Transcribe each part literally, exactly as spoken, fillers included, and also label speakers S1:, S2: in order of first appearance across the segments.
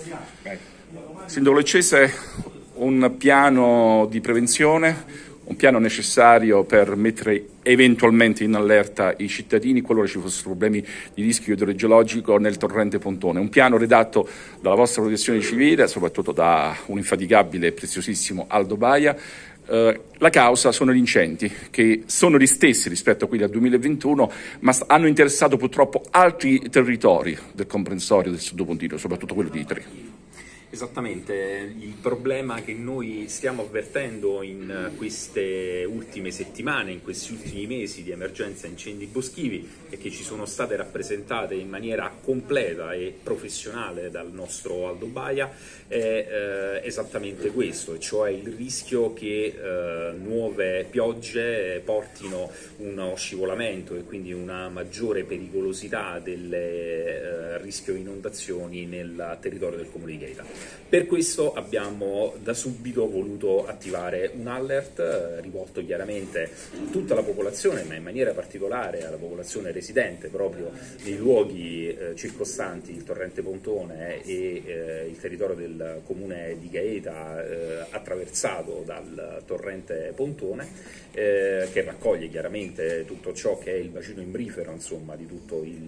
S1: Sindaco Leccese, un piano di prevenzione, un piano necessario per mettere eventualmente in allerta i cittadini qualora ci fossero problemi di rischio idrogeologico nel torrente Pontone. Un piano redatto dalla vostra protezione civile, soprattutto da un infaticabile e preziosissimo Aldo Baia. Uh, la causa sono gli incendi, che sono gli stessi rispetto a quelli del duemilaventuno, ma hanno interessato purtroppo altri territori del comprensorio del Sud Pontino, soprattutto quello di Itri.
S2: Esattamente, il problema che noi stiamo avvertendo in queste ultime settimane, in questi ultimi mesi di emergenza incendi boschivi e che ci sono state rappresentate in maniera completa e professionale dal nostro Aldo Baia è eh, esattamente questo, cioè il rischio che eh, nuove piogge portino uno scivolamento e quindi una maggiore pericolosità del eh, rischio inondazioni nel territorio del comune di Gaeta. Per questo abbiamo da subito voluto attivare un alert eh, rivolto chiaramente a tutta la popolazione, ma in maniera particolare alla popolazione residente proprio nei luoghi eh, circostanti il torrente Pontone e eh, il territorio del comune di Gaeta eh, attraversato dal torrente Pontone, eh, che raccoglie chiaramente tutto ciò che è il bacino imbrifero, insomma, di tutto il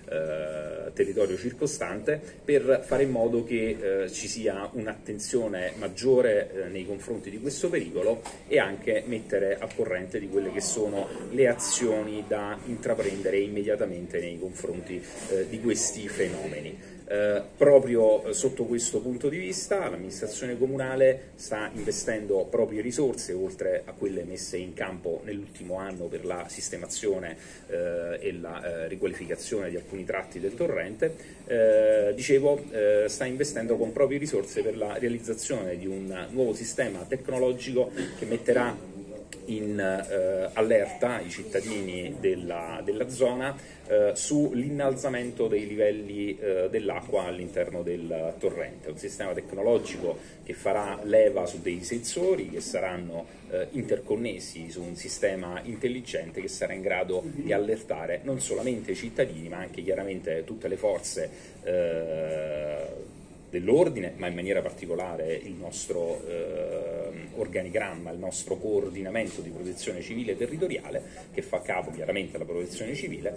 S2: eh, territorio circostante, per fare in modo che eh, ci sia un'attenzione maggiore eh, nei confronti di questo pericolo e anche mettere al corrente di quelle che sono le azioni da intraprendere immediatamente nei confronti eh, di questi fenomeni. Eh, proprio sotto questo punto di vista l'amministrazione comunale sta investendo proprie risorse, oltre a quelle messe in campo nell'ultimo anno per la sistemazione eh, e la eh, riqualificazione di alcuni tratti del torrente. Eh, dicevo, eh, sta investendo con proprie risorse per la realizzazione di un nuovo sistema tecnologico che metterà in eh, allerta i cittadini della, della zona eh, sull'innalzamento dei livelli eh, dell'acqua all'interno del torrente. Un sistema tecnologico che farà leva su dei sensori che saranno eh, interconnessi su un sistema intelligente che sarà in grado di allertare non solamente i cittadini ma anche chiaramente tutte le forze eh, dell'ordine, ma in maniera particolare il nostro eh, organigramma, il nostro coordinamento di protezione civile territoriale, che fa capo chiaramente alla protezione civile,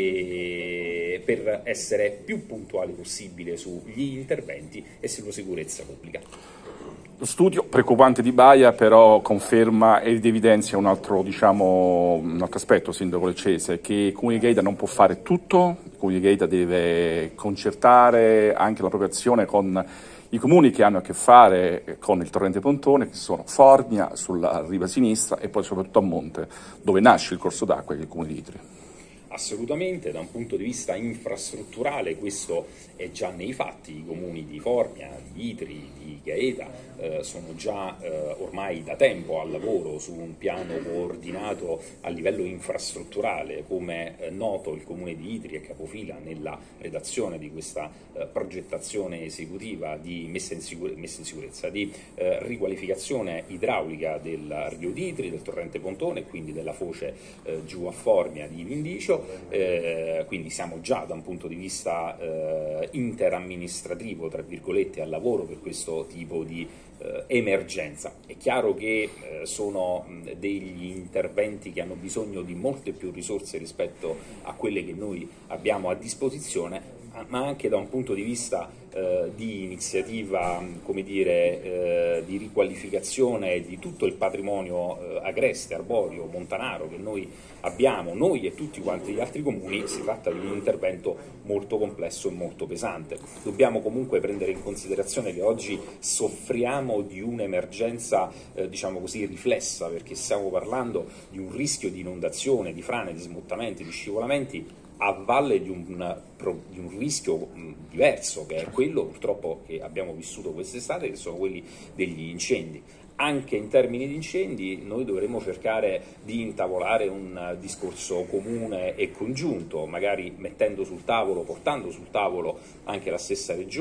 S2: e per essere più puntuali possibile sugli interventi e sulla sicurezza pubblica.
S1: Lo studio preoccupante di Baia però conferma ed evidenzia un altro, diciamo, un altro aspetto, Sindaco Leccese, che il Comune di Gaeta non può fare tutto, il Comune di Gaeta deve concertare anche la propria azione con i comuni che hanno a che fare con il torrente Pontone, che sono Formia sulla riva sinistra e poi soprattutto a monte, dove nasce il corso d'acqua, che è il Comune di Itri.
S2: Assolutamente, da un punto di vista infrastrutturale questo è già nei fatti. I comuni di Formia, di Itri, di Gaeta eh, sono già eh, ormai da tempo al lavoro su un piano coordinato a livello infrastrutturale. Come eh, noto, il comune di Itri è capofila nella redazione di questa eh, progettazione esecutiva di messa in, sicure messa in sicurezza, di eh, riqualificazione idraulica del Rio di Itri, del torrente Pontone e quindi della foce eh, giù a Formia di Vindicio. Eh, quindi siamo già da un punto di vista eh, interamministrativo, tra virgolette, al lavoro per questo tipo di eh, emergenza. È chiaro che eh, sono mh, degli interventi che hanno bisogno di molte più risorse rispetto a quelle che noi abbiamo a disposizione, ma anche da un punto di vista eh, di iniziativa, come dire, eh, di riqualificazione di tutto il patrimonio eh, agreste, arboreo, montanaro che noi abbiamo, noi e tutti quanti gli altri comuni. Si tratta di un intervento molto complesso e molto pesante. Dobbiamo comunque prendere in considerazione che oggi soffriamo di un'emergenza, eh, diciamo così, riflessa, perché stiamo parlando di un rischio di inondazione, di frane, di smottamenti, di scivolamenti a valle di un, di un rischio mh, diverso, che è quello purtroppo che abbiamo vissuto quest'estate, che sono quelli degli incendi. Anche in termini di incendi noi dovremmo cercare di intavolare un discorso comune e congiunto, magari mettendo sul tavolo, portando sul tavolo anche la stessa regione,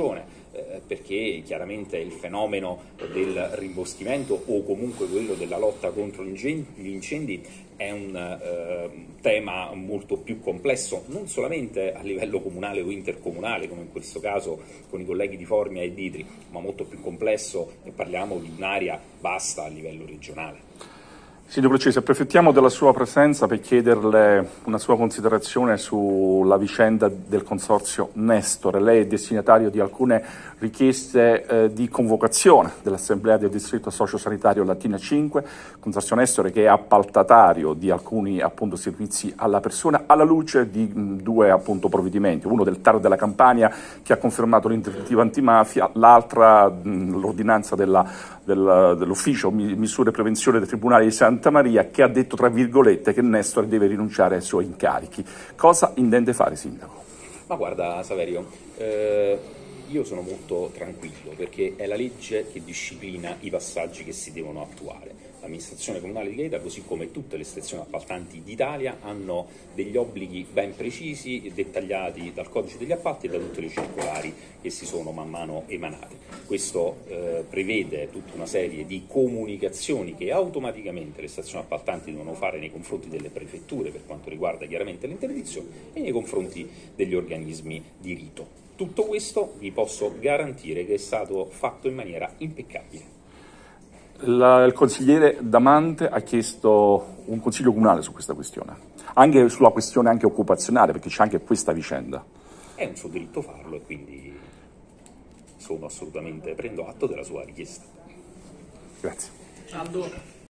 S2: eh, perché chiaramente il fenomeno del rimboschimento o comunque quello della lotta contro gli incendi è un eh, tema molto più complesso, non solamente a livello comunale o intercomunale, come in questo caso con i colleghi di Formia e Ditri, ma molto più complesso e parliamo di un'area vasta a livello regionale.
S1: Signor Procesi, approfittiamo della sua presenza per chiederle una sua considerazione sulla vicenda del consorzio Nestore. Lei è destinatario di alcune richieste eh, di convocazione dell'Assemblea del Distretto Sociosanitario Latina cinque, consorzio Nestore che è appaltatario di alcuni appunto, servizi alla persona, alla luce di mh, due appunto, provvedimenti, uno del T A R della Campania che ha confermato l'interdittiva antimafia, l'altra l'ordinanza della dell'ufficio misure e prevenzione del Tribunale di Santa Maria che ha detto tra virgolette che Nestore deve rinunciare ai suoi incarichi. Cosa intende fare, Sindaco?
S2: Ma guarda Saverio, eh, io sono molto tranquillo perché è la legge che disciplina i passaggi che si devono attuare. L'amministrazione comunale di Gaeta, così come tutte le stazioni appaltanti d'Italia, hanno degli obblighi ben precisi, dettagliati dal codice degli appalti e da tutte le circolari che si sono man mano emanate. Questo eh, prevede tutta una serie di comunicazioni che automaticamente le stazioni appaltanti devono fare nei confronti delle prefetture per quanto riguarda chiaramente l'interdizione e nei confronti degli organismi di rito. Tutto questo vi posso garantire che è stato fatto in maniera impeccabile.
S1: La, il consigliere Damante ha chiesto un consiglio comunale su questa questione, anche sulla questione anche occupazionale, perché c'è anche questa vicenda.
S2: È un suo diritto farlo e quindi sono assolutamente, prendo atto della sua richiesta.
S1: Grazie.
S3: Aldo.